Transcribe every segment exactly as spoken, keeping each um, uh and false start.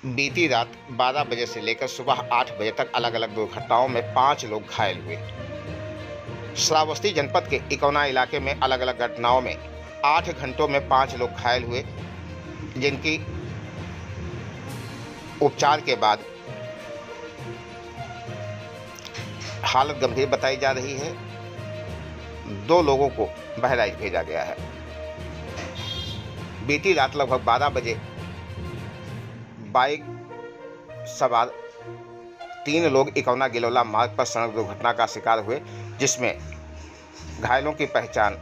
बीती रात बारह बजे से लेकर सुबह आठ बजे तक अलग अलग दुर्घटनाओं में पाँच लोग घायल हुए। श्रावस्ती जनपद के इकौना इलाके में अलग अलग घटनाओं में आठ घंटों में पाँच लोग घायल हुए, जिनकी उपचार के बाद हालत गंभीर बताई जा रही है। दो लोगों को बहराइच भेजा गया है। बीती रात लगभग बारह बजे बाइक सवार तीन लोग इकौना गिलौला मार्ग पर सड़क दुर्घटना का शिकार हुए, जिसमें घायलों की पहचान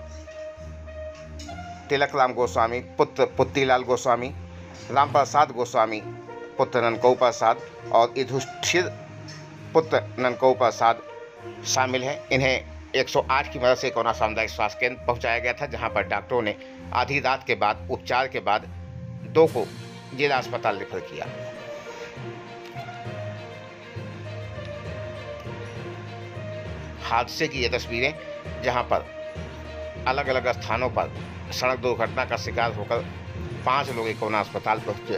तिलक राम गोस्वामी पुत्र पुत्तीलाल गोस्वामी, राम प्रसाद गोस्वामी पुत्र ननकऊ प्रसाद और युधिष्ठिर पुत्र ननकऊ प्रसाद शामिल हैं। इन्हें एक सौ आठ की मदद से इकौना सामुदायिक स्वास्थ्य केंद्र पहुंचाया गया था, जहां पर डॉक्टरों ने आधी रात के बाद उपचार के बाद दो को जिला अस्पताल रेफर किया। हादसे की ये तस्वीरें, जहां पर अलग अलग स्थानों पर सड़क दुर्घटना का शिकार होकर पांच लोग इकौना अस्पताल पहुंचे।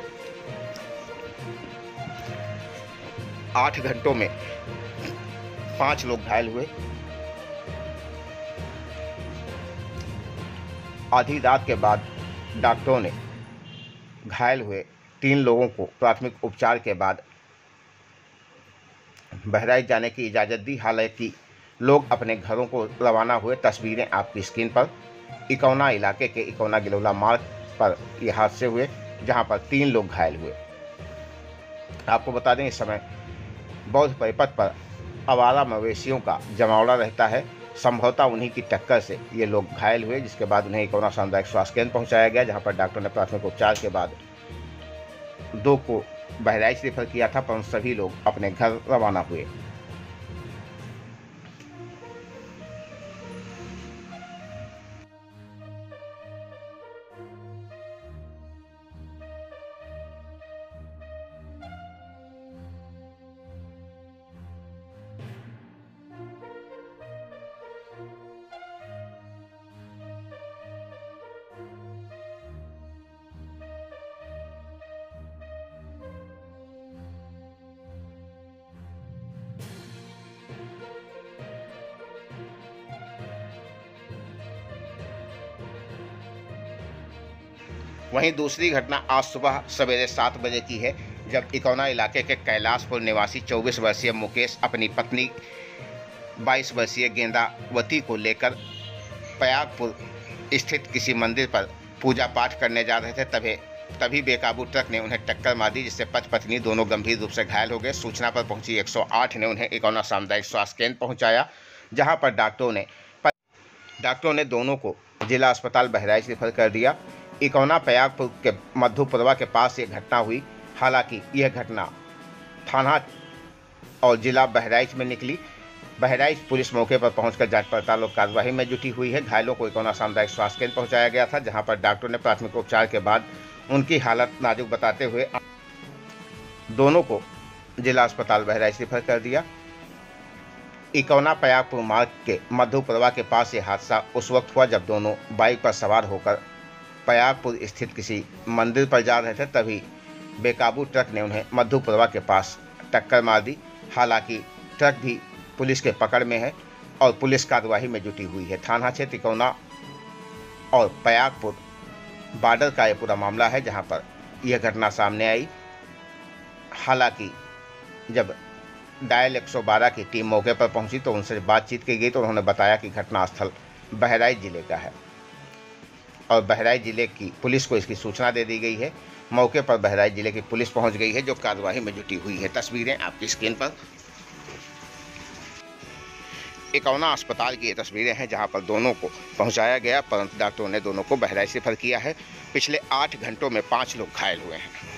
आठ घंटों में पांच लोग घायल हुए। आधी रात के बाद डॉक्टरों ने घायल हुए तीन लोगों को प्राथमिक उपचार के बाद बहराइच जाने की इजाज़त दी। हालांकि लोग अपने घरों को रवाना हुए। तस्वीरें आपकी स्क्रीन पर। इकौना इलाके के इकौना गिलौला मार्ग पर यह हादसे हुए, जहां पर तीन लोग घायल हुए। आपको बता दें, इस समय बौद्ध परिपथ पर आवारा मवेशियों का जमावड़ा रहता है। संभवतः उन्हीं की टक्कर से ये लोग घायल हुए, जिसके बाद उन्हें इकौना सामुदायिक स्वास्थ्य केंद्र पहुंचाया गया, जहां पर डॉक्टर ने प्राथमिक उपचार के बाद दो को बहराइच रेफर किया था, परंतु सभी लोग अपने घर रवाना हुए। वहीं दूसरी घटना आज सुबह सवेरे सात बजे की है, जब इकौना इलाके के कैलाशपुर निवासी चौबीस वर्षीय मुकेश अपनी पत्नी बाईस वर्षीय गेंदावती को लेकर प्रयागपुर स्थित किसी मंदिर पर पूजा पाठ करने जा रहे थे। तभी तभी बेकाबू ट्रक ने उन्हें टक्कर मार दी, जिससे पति पत्नी दोनों गंभीर रूप से घायल हो गए। सूचना पर पहुंची एक सौ आठ ने उन्हें इकौना सामुदायिक स्वास्थ्य केंद्र पहुंचाया, जहां पर डॉक्टरों ने डॉक्टरों ने दोनों को जिला अस्पताल बहराइच रेफर कर दिया। इकौना प्रयागपुर के मधुपुरवा के पास ये घटना हुई। हालांकि यह घटना थाना और जिला बहराइच में निकली। बहराइच पुलिस मौके पर पहुंचकर जांच पड़ताल और कार्रवाई में जुटी हुई है। घायलों को इकौना सामुदायिक स्वास्थ्य केंद्र पहुंचाया गया था, जहां पर डॉक्टर ने प्राथमिक उपचार के बाद उनकी हालत नाजुक बताते हुए दोनों को जिला अस्पताल बहराइच रेफर कर दिया। इकौना प्रयागपुर मार्ग के मधुपुरवा के पास ये हादसा उस वक्त हुआ जब दोनों बाइक पर सवार होकर प्रयागपुर स्थित किसी मंदिर पर जा रहे थे। तभी बेकाबू ट्रक ने उन्हें मधुपुरवा के पास टक्कर मार दी। हालांकि ट्रक भी पुलिस के पकड़ में है और पुलिस कार्रवाई में जुटी हुई है। थाना क्षेत्र इकौना और प्रयागपुर बॉर्डर का यह पूरा मामला है, जहां पर यह घटना सामने आई। हालांकि जब डायल एक सौ बारह की टीम मौके पर पहुंची तो उनसे बातचीत की गई, तो उन्होंने बताया कि घटनास्थल बहराइच जिले का है और बहराइच जिले की पुलिस को इसकी सूचना दे दी गई है। मौके पर बहराइच जिले की पुलिस पहुंच गई है, जो कार्रवाई में जुटी हुई है। तस्वीरें आपकी स्क्रीन पर। इकौना अस्पताल की ये तस्वीरें हैं, जहां पर दोनों को पहुंचाया गया, परंतु डॉक्टरों ने दोनों को बहराइच रेफर किया है। पिछले आठ घंटों में पाँच लोग घायल हुए हैं।